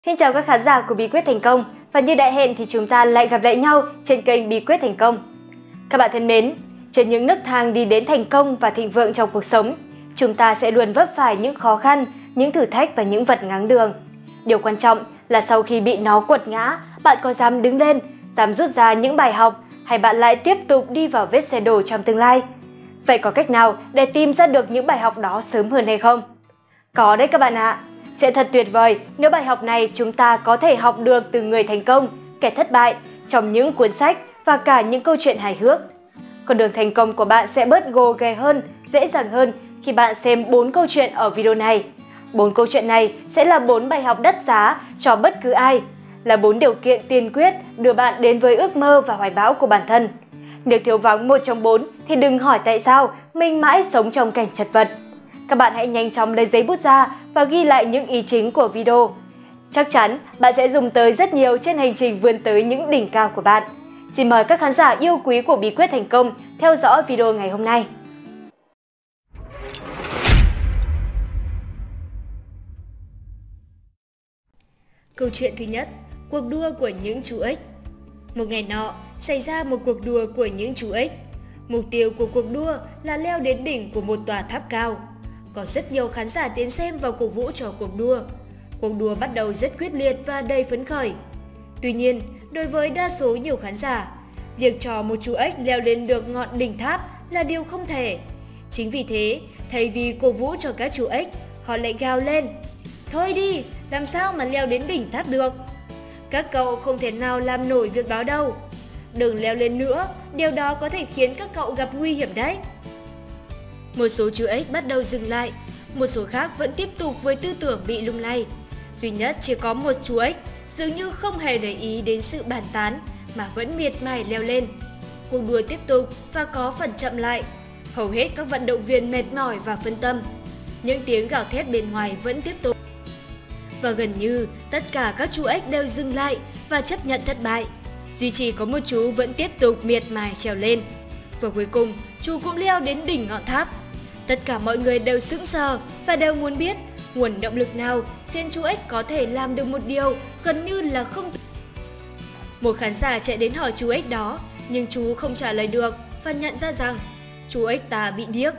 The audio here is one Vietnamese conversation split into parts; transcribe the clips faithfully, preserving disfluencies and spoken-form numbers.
Xin chào các khán giả của Bí quyết thành công, và như đã hẹn thì chúng ta lại gặp lại nhau trên kênh Bí quyết thành công. Các bạn thân mến, trên những nấc thang đi đến thành công và thịnh vượng trong cuộc sống, chúng ta sẽ luôn vấp phải những khó khăn, những thử thách và những vật ngáng đường. Điều quan trọng là sau khi bị nó quật ngã, bạn có dám đứng lên, dám rút ra những bài học, hay bạn lại tiếp tục đi vào vết xe đổ trong tương lai? Vậy có cách nào để tìm ra được những bài học đó sớm hơn hay không? Có đấy các bạn ạ! Sẽ thật tuyệt vời nếu bài học này chúng ta có thể học được từ người thành công, kẻ thất bại trong những cuốn sách và cả những câu chuyện hài hước. Con đường thành công của bạn sẽ bớt gồ ghề hơn, dễ dàng hơn khi bạn xem bốn câu chuyện ở video này. Bốn câu chuyện này sẽ là bốn bài học đắt giá cho bất cứ ai, là bốn điều kiện tiên quyết đưa bạn đến với ước mơ và hoài bão của bản thân. Nếu thiếu vắng một trong bốn thì đừng hỏi tại sao mình mãi sống trong cảnh chật vật. Các bạn hãy nhanh chóng lấy giấy bút ra và ghi lại những ý chính của video. Chắc chắn bạn sẽ dùng tới rất nhiều trên hành trình vươn tới những đỉnh cao của bạn. Xin mời các khán giả yêu quý của Bí quyết thành công theo dõi video ngày hôm nay. Câu chuyện thứ nhất, cuộc đua của những chú ếch. Một ngày nọ, xảy ra một cuộc đua của những chú ếch. Mục tiêu của cuộc đua là leo đến đỉnh của một tòa tháp cao. Có rất nhiều khán giả đến xem và cổ vũ cho cuộc đua. Cuộc đua bắt đầu rất quyết liệt và đầy phấn khởi. Tuy nhiên, đối với đa số nhiều khán giả, việc cho một chú ếch leo lên được ngọn đỉnh tháp là điều không thể. Chính vì thế, thay vì cổ vũ cho các chú ếch, họ lại gào lên: "Thôi đi, làm sao mà leo đến đỉnh tháp được? Các cậu không thể nào làm nổi việc đó đâu. Đừng leo lên nữa, điều đó có thể khiến các cậu gặp nguy hiểm đấy." Một số chú ếch bắt đầu dừng lại, một số khác vẫn tiếp tục với tư tưởng bị lung lay. Duy nhất chỉ có một chú ếch dường như không hề để ý đến sự bàn tán mà vẫn miệt mài leo lên. Cuộc đua tiếp tục và có phần chậm lại. Hầu hết các vận động viên mệt mỏi và phân tâm. Những tiếng gào thét bên ngoài vẫn tiếp tục. Và gần như tất cả các chú ếch đều dừng lại và chấp nhận thất bại. Duy chỉ có một chú vẫn tiếp tục miệt mài trèo lên. Và cuối cùng, chú cũng leo đến đỉnh ngọn tháp. Tất cả mọi người đều sững sờ và đều muốn biết nguồn động lực nào khiến chú ếch có thể làm được một điều gần như là không. Một khán giả chạy đến hỏi chú ếch đó, nhưng chú không trả lời được và nhận ra rằng chú ếch ta bị điếc.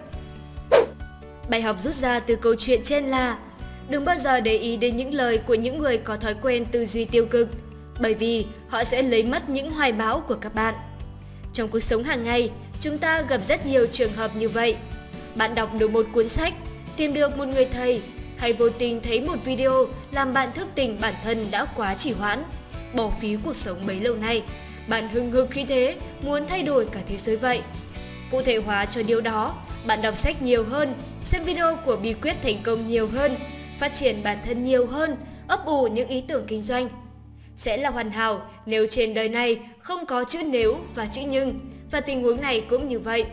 Bài học rút ra từ câu chuyện trên là đừng bao giờ để ý đến những lời của những người có thói quen tư duy tiêu cực, bởi vì họ sẽ lấy mất những hoài bão của các bạn. Trong cuộc sống hàng ngày, chúng ta gặp rất nhiều trường hợp như vậy. Bạn đọc được một cuốn sách, tìm được một người thầy, hay vô tình thấy một video làm bạn thức tỉnh bản thân đã quá trì hoãn, bỏ phí cuộc sống bấy lâu nay. Bạn hừng hực khí thế, muốn thay đổi cả thế giới vậy. Cụ thể hóa cho điều đó, bạn đọc sách nhiều hơn, xem video của Bí quyết thành công nhiều hơn, phát triển bản thân nhiều hơn, ấp ủ những ý tưởng kinh doanh. Sẽ là hoàn hảo nếu trên đời này không có chữ nếu và chữ nhưng, và tình huống này cũng như vậy.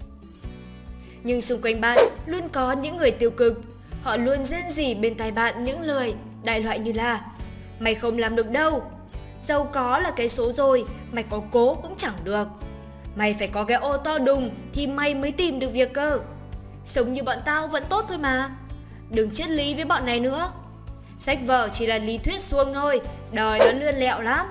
Nhưng xung quanh bạn luôn có những người tiêu cực. Họ luôn rên rỉ bên tai bạn những lời đại loại như là: "Mày không làm được đâu. Giàu có là cái số rồi, mày có cố cũng chẳng được. Mày phải có cái ô to đùng thì mày mới tìm được việc cơ. Sống như bọn tao vẫn tốt thôi mà. Đừng triết lý với bọn này nữa. Sách vở chỉ là lý thuyết suông thôi, đời nó lươn lẹo lắm."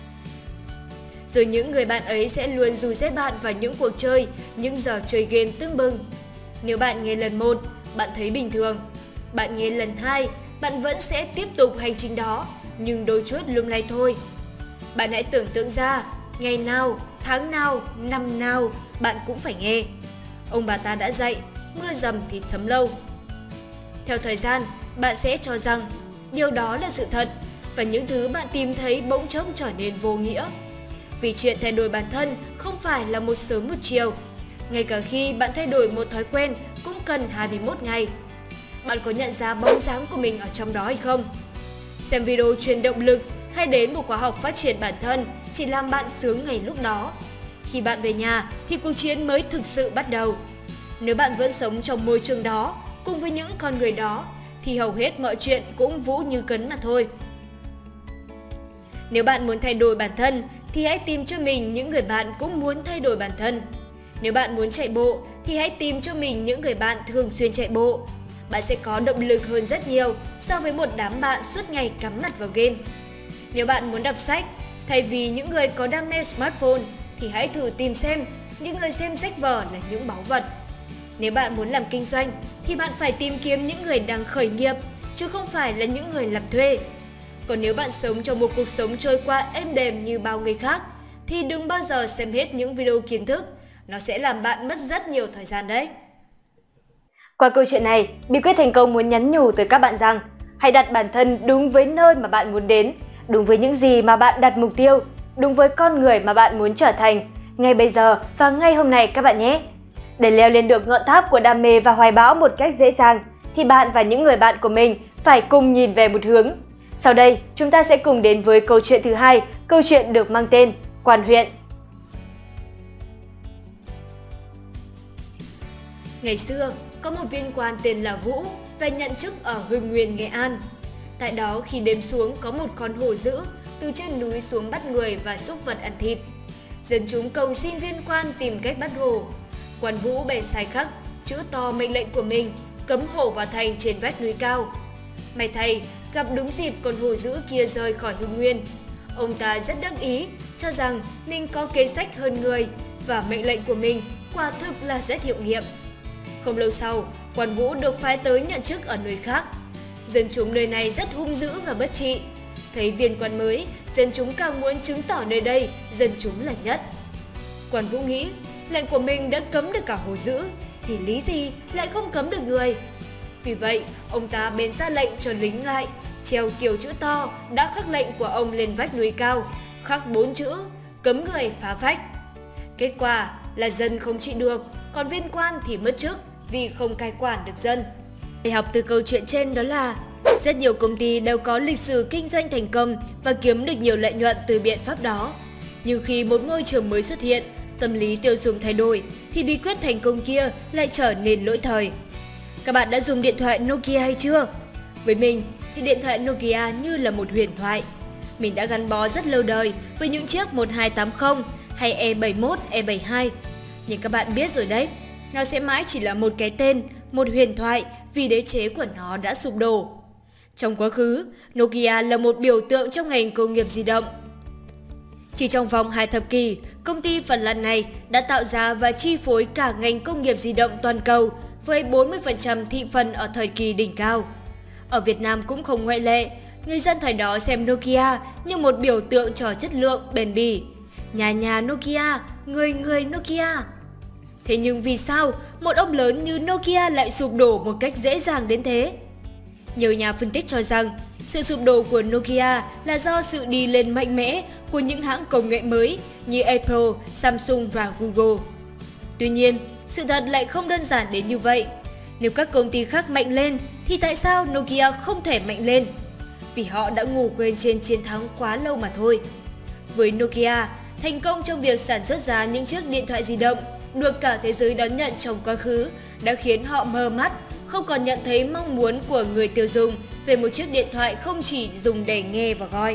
Rồi những người bạn ấy sẽ luôn dìu dắt bạn vào những cuộc chơi, những giờ chơi game tưng bừng. Nếu bạn nghe lần một, bạn thấy bình thường. Bạn nghe lần hai, bạn vẫn sẽ tiếp tục hành trình đó, nhưng đôi chút lung lay thôi. Bạn hãy tưởng tượng ra, ngày nào, tháng nào, năm nào, bạn cũng phải nghe. Ông bà ta đã dạy, mưa dầm thì thấm lâu. Theo thời gian, bạn sẽ cho rằng điều đó là sự thật, và những thứ bạn tìm thấy bỗng chốc trở nên vô nghĩa. Vì chuyện thay đổi bản thân không phải là một sớm một chiều. Ngay cả khi bạn thay đổi một thói quen cũng cần hai mươi mốt ngày. Bạn có nhận ra bóng dáng của mình ở trong đó hay không? Xem video truyền động lực hay đến một khóa học phát triển bản thân chỉ làm bạn sướng ngày lúc đó. Khi bạn về nhà thì cuộc chiến mới thực sự bắt đầu. Nếu bạn vẫn sống trong môi trường đó, cùng với những con người đó, thì hầu hết mọi chuyện cũng vũ như cấn mà thôi. Nếu bạn muốn thay đổi bản thân thì hãy tìm cho mình những người bạn cũng muốn thay đổi bản thân. Nếu bạn muốn chạy bộ thì hãy tìm cho mình những người bạn thường xuyên chạy bộ. bạn sẽ có động lực hơn rất nhiều so với một đám bạn suốt ngày cắm mặt vào game. Nếu bạn muốn đọc sách, thay vì những người có đam mê smartphone, thì hãy thử tìm xem những người xem sách vở là những báu vật. Nếu bạn muốn làm kinh doanh, thì bạn phải tìm kiếm những người đang khởi nghiệp, chứ không phải là những người làm thuê. Còn nếu bạn sống trong một cuộc sống trôi qua êm đềm như bao người khác, thì đừng bao giờ xem hết những video kiến thức, nó sẽ làm bạn mất rất nhiều thời gian đấy. Qua câu chuyện này, bí quyết thành công muốn nhắn nhủ tới các bạn rằng hãy đặt bản thân đúng với nơi mà bạn muốn đến, đúng với những gì mà bạn đặt mục tiêu, đúng với con người mà bạn muốn trở thành, ngay bây giờ và ngay hôm nay các bạn nhé. Để leo lên được ngọn tháp của đam mê và hoài bão một cách dễ dàng, thì bạn và những người bạn của mình phải cùng nhìn về một hướng. Sau đây, chúng ta sẽ cùng đến với câu chuyện thứ hai, câu chuyện được mang tên Quan huyện. Ngày xưa, có một viên quan tên là Vũ về nhận chức ở Hưng Nguyên, Nghệ An. Tại đó, khi đêm xuống có một con hổ dữ từ trên núi xuống bắt người và súc vật ăn thịt. Dân chúng cầu xin viên quan tìm cách bắt hổ. Quan Vũ bèn sai khắc chữ to mệnh lệnh của mình, cấm hổ vào thành trên vách núi cao. May thay, gặp đúng dịp con hổ dữ kia rời khỏi Hưng Nguyên. Ông ta rất đắc ý, cho rằng mình có kế sách hơn người và mệnh lệnh của mình quả thực là rất hiệu nghiệm. Không lâu sau, Quan Vũ được phái tới nhận chức ở nơi khác. Dân chúng nơi này rất hung dữ và bất trị. Thấy viên quan mới, dân chúng càng muốn chứng tỏ nơi đây dân chúng là nhất. Quan Vũ nghĩ, lệnh của mình đã cấm được cả hổ dữ, thì lý gì lại không cấm được người. Vì vậy, ông ta bèn ra lệnh cho lính lại, treo kiểu chữ to đã khắc lệnh của ông lên vách núi cao, khắc bốn chữ, cấm người phá vách. Kết quả là dân không trị được, còn viên quan thì mất chức vì không cai quản được dân. Bài học từ câu chuyện trên đó là rất nhiều công ty đều có lịch sử kinh doanh thành công và kiếm được nhiều lợi nhuận từ biện pháp đó. Nhưng khi một môi trường mới xuất hiện, tâm lý tiêu dùng thay đổi, thì bí quyết thành công kia lại trở nên lỗi thời. Các bạn đã dùng điện thoại Nokia hay chưa? Với mình thì điện thoại Nokia như là một huyền thoại. Mình đã gắn bó rất lâu đời với những chiếc một hai tám không hay E bảy mốt, E bảy hai. Nhưng các bạn biết rồi đấy, nó sẽ mãi chỉ là một cái tên, một huyền thoại vì đế chế của nó đã sụp đổ. Trong quá khứ, Nokia là một biểu tượng trong ngành công nghiệp di động. Chỉ trong vòng hai thập kỷ, công ty Phần Lan này đã tạo ra và chi phối cả ngành công nghiệp di động toàn cầu với bốn mươi phần trăm thị phần ở thời kỳ đỉnh cao. Ở Việt Nam cũng không ngoại lệ, người dân thời đó xem Nokia như một biểu tượng cho chất lượng bền bỉ. Nhà nhà Nokia, người người Nokia. Thế nhưng vì sao một ông lớn như Nokia lại sụp đổ một cách dễ dàng đến thế? Nhiều nhà phân tích cho rằng sự sụp đổ của Nokia là do sự đi lên mạnh mẽ của những hãng công nghệ mới như Apple, Samsung và Google. Tuy nhiên, sự thật lại không đơn giản đến như vậy. Nếu các công ty khác mạnh lên, thì tại sao Nokia không thể mạnh lên? Vì họ đã ngủ quên trên chiến thắng quá lâu mà thôi. Với Nokia, thành công trong việc sản xuất ra những chiếc điện thoại di động được cả thế giới đón nhận trong quá khứ đã khiến họ mờ mắt, không còn nhận thấy mong muốn của người tiêu dùng về một chiếc điện thoại không chỉ dùng để nghe và gọi.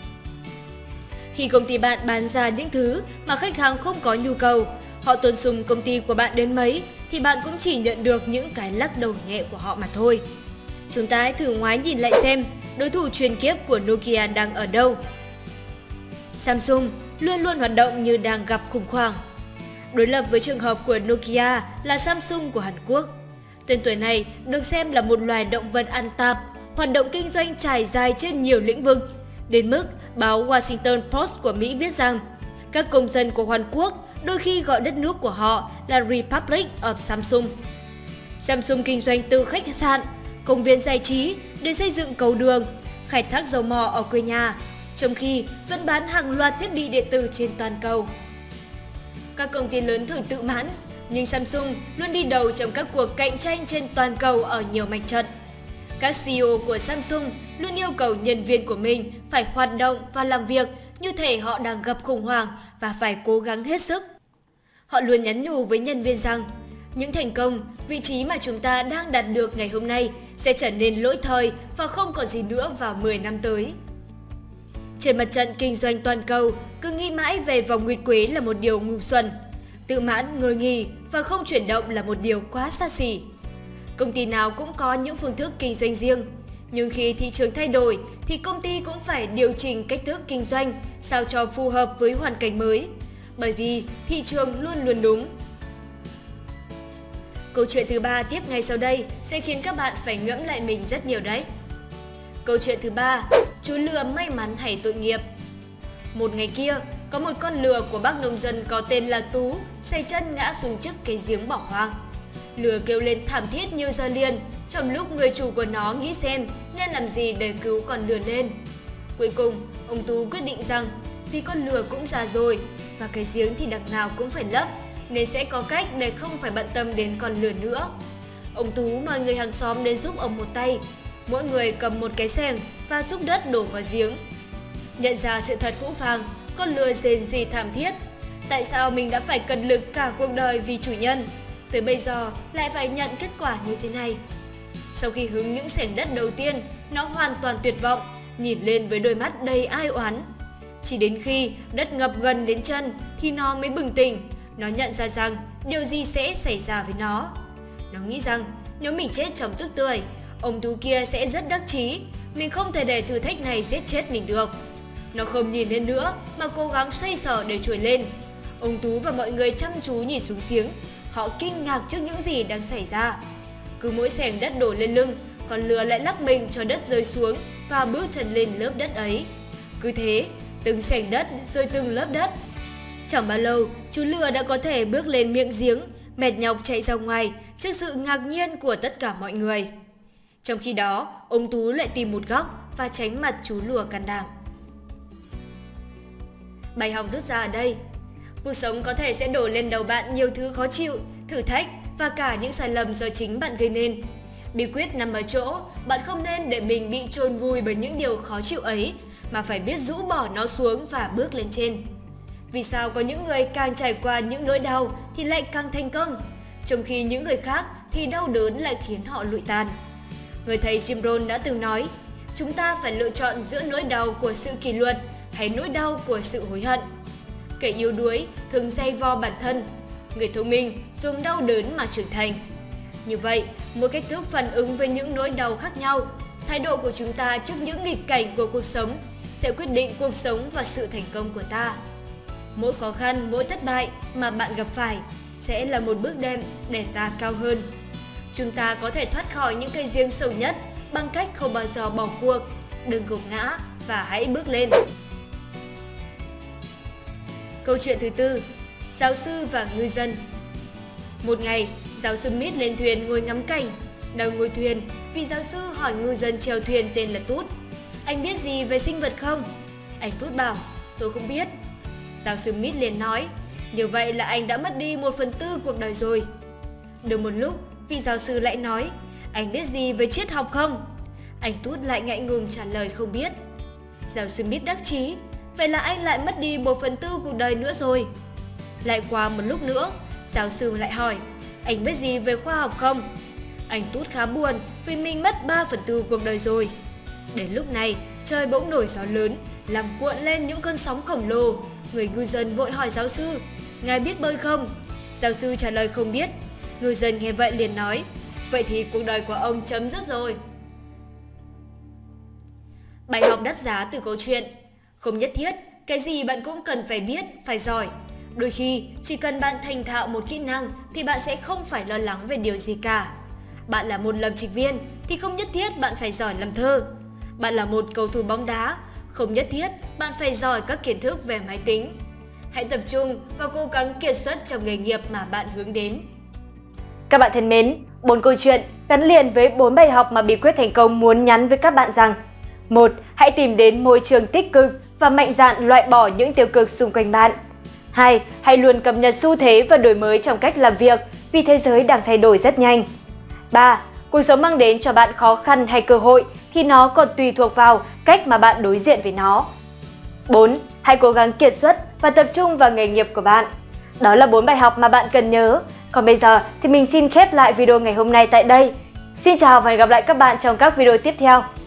Khi công ty bạn bán ra những thứ mà khách hàng không có nhu cầu, họ tôn sùng công ty của bạn đến mấy thì bạn cũng chỉ nhận được những cái lắc đầu nhẹ của họ mà thôi. Chúng ta hãy thử ngoái nhìn lại xem đối thủ truyền kiếp của Nokia đang ở đâu. Samsung luôn luôn hoạt động như đang gặp khủng hoảng. Đối lập với trường hợp của Nokia là Samsung của Hàn Quốc. Tên tuổi này được xem là một loài động vật ăn tạp, hoạt động kinh doanh trải dài trên nhiều lĩnh vực. Đến mức báo Washington Post của Mỹ viết rằng các công dân của Hàn Quốc đôi khi gọi đất nước của họ là Republic of Samsung. Samsung kinh doanh từ khách sạn, công viên giải trí đến xây dựng cầu đường, khai thác dầu mỏ ở quê nhà, trong khi vẫn bán hàng loạt thiết bị điện tử trên toàn cầu. Các công ty lớn thường tự mãn, nhưng Samsung luôn đi đầu trong các cuộc cạnh tranh trên toàn cầu ở nhiều mặt trận. Các xê e ô của Samsung luôn yêu cầu nhân viên của mình phải hoạt động và làm việc như thể họ đang gặp khủng hoảng và phải cố gắng hết sức. Họ luôn nhắn nhủ với nhân viên rằng những thành công, vị trí mà chúng ta đang đạt được ngày hôm nay sẽ trở nên lỗi thời và không còn gì nữa vào mười năm tới. Trên mặt trận kinh doanh toàn cầu, cứ nghĩ mãi về vòng nguyệt quế là một điều ngu xuẩn. Tự mãn, ngồi nghỉ và không chuyển động là một điều quá xa xỉ. Công ty nào cũng có những phương thức kinh doanh riêng. Nhưng khi thị trường thay đổi thì công ty cũng phải điều chỉnh cách thức kinh doanh sao cho phù hợp với hoàn cảnh mới. Bởi vì thị trường luôn luôn đúng. Câu chuyện thứ ba tiếp ngay sau đây sẽ khiến các bạn phải ngẫm lại mình rất nhiều đấy. Câu chuyện thứ ba, chú lừa may mắn hay tội nghiệp. Một ngày kia, có một con lừa của bác nông dân có tên là Tú say chân ngã xuống trước cái giếng bỏ hoang. Lừa kêu lên thảm thiết nhiều giờ liền, trong lúc người chủ của nó nghĩ xem nên làm gì để cứu con lừa lên. Cuối cùng, ông Tú quyết định rằng vì con lừa cũng già rồi và cái giếng thì đằng nào cũng phải lấp, nên sẽ có cách để không phải bận tâm đến con lừa nữa. Ông Tú mời người hàng xóm đến giúp ông một tay. Mỗi người cầm một cái xẻng và xúc đất đổ vào giếng. Nhận ra sự thật phũ phàng, con lừa rền rỉ thảm thiết. Tại sao mình đã phải cật lực cả cuộc đời vì chủ nhân, tới bây giờ lại phải nhận kết quả như thế này? Sau khi hứng những xẻng đất đầu tiên, nó hoàn toàn tuyệt vọng, nhìn lên với đôi mắt đầy ai oán. Chỉ đến khi đất ngập gần đến chân thì nó mới bừng tỉnh. Nó nhận ra rằng điều gì sẽ xảy ra với nó. Nó nghĩ rằng nếu mình chết trong tức tưởi, ông Tú kia sẽ rất đắc chí. Mình không thể để thử thách này giết chết mình được. Nó không nhìn lên nữa mà cố gắng xoay sở để trồi lên. Ông Tú và mọi người chăm chú nhìn xuống giếng. Họ kinh ngạc trước những gì đang xảy ra. Cứ mỗi xẻng đất đổ lên lưng, con lừa lại lắc mình cho đất rơi xuống và bước chân lên lớp đất ấy. Cứ thế, từng xẻng đất rồi từng lớp đất. Chẳng bao lâu, chú lừa đã có thể bước lên miệng giếng, mệt nhọc chạy ra ngoài trước sự ngạc nhiên của tất cả mọi người. Trong khi đó, ông Tú lại tìm một góc và tránh mặt chú lừa can đảm. Bài học rút ra ở đây: cuộc sống có thể sẽ đổ lên đầu bạn nhiều thứ khó chịu, thử thách và cả những sai lầm do chính bạn gây nên. Bí quyết nằm ở chỗ bạn không nên để mình bị chôn vùi bởi những điều khó chịu ấy, mà phải biết rũ bỏ nó xuống và bước lên trên. Vì sao có những người càng trải qua những nỗi đau thì lại càng thành công, trong khi những người khác thì đau đớn lại khiến họ lụi tàn? Người thầy Jim Rohn đã từng nói, chúng ta phải lựa chọn giữa nỗi đau của sự kỷ luật hay nỗi đau của sự hối hận. Kẻ yếu đuối thường dày vò bản thân, người thông minh dùng đau đớn mà trưởng thành. Như vậy, mỗi cách thức phản ứng với những nỗi đau khác nhau, thái độ của chúng ta trước những nghịch cảnh của cuộc sống sẽ quyết định cuộc sống và sự thành công của ta. Mỗi khó khăn, mỗi thất bại mà bạn gặp phải sẽ là một bước đệm để ta cao hơn. Chúng ta có thể thoát khỏi những cái giếng sâu nhất bằng cách không bao giờ bỏ cuộc, đừng gục ngã và hãy bước lên. Câu chuyện thứ tư, giáo sư và ngư dân. Một ngày, giáo sư Smith lên thuyền ngồi ngắm cảnh. Đang ngồi thuyền, vị giáo sư hỏi ngư dân chèo thuyền tên là Tút: "Anh biết gì về sinh vật không?" Anh Tút bảo: "Tôi không biết." Giáo sư Smith liền nói: "Như vậy là anh đã mất đi một phần tư cuộc đời rồi." Được một lúc, vị giáo sư lại nói: "Anh biết gì về triết học không?" Anh Tút lại ngại ngùng trả lời không biết. Giáo sư Smith đắc chí: "Vậy là anh lại mất đi một phần tư cuộc đời nữa rồi." Lại qua một lúc nữa, giáo sư lại hỏi: "Anh biết gì về khoa học không?" Anh Tút khá buồn vì mình mất ba phần tư cuộc đời rồi. Đến lúc này, trời bỗng nổi gió lớn, làm cuộn lên những cơn sóng khổng lồ. Người ngư dân vội hỏi giáo sư: "Ngài biết bơi không?" Giáo sư trả lời không biết. Ngư dân nghe vậy liền nói: "Vậy thì cuộc đời của ông chấm dứt rồi." Bài học đắt giá từ câu chuyện: không nhất thiết cái gì bạn cũng cần phải biết, phải giỏi. Đôi khi, chỉ cần bạn thành thạo một kỹ năng thì bạn sẽ không phải lo lắng về điều gì cả. Bạn là một lâm trịch viên thì không nhất thiết bạn phải giỏi làm thơ. Bạn là một cầu thủ bóng đá, không nhất thiết bạn phải giỏi các kiến thức về máy tính. Hãy tập trung và cố gắng kiệt xuất trong nghề nghiệp mà bạn hướng đến. Các bạn thân mến, bốn câu chuyện gắn liền với bốn bài học mà Bí quyết thành công muốn nhắn với các bạn rằng: một. Hãy tìm đến môi trường tích cực và mạnh dạn loại bỏ những tiêu cực xung quanh bạn. hai. Hãy luôn cập nhật xu thế và đổi mới trong cách làm việc vì thế giới đang thay đổi rất nhanh. ba. Cuộc sống mang đến cho bạn khó khăn hay cơ hội thì nó còn tùy thuộc vào cách mà bạn đối diện với nó. bốn. Hãy cố gắng kiệt xuất và tập trung vào nghề nghiệp của bạn. Đó là bốn bài học mà bạn cần nhớ. Còn bây giờ thì mình xin khép lại video ngày hôm nay tại đây. Xin chào và hẹn gặp lại các bạn trong các video tiếp theo.